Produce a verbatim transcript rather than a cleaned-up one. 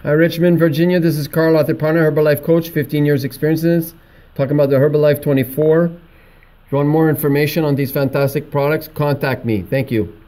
Hi, Richmond, Virginia. This is Carl, carlparna, Herbalife coach, fifteen years experience in this. Talking about the Herbalife twenty-four. If you want more information on these fantastic products, contact me. Thank you.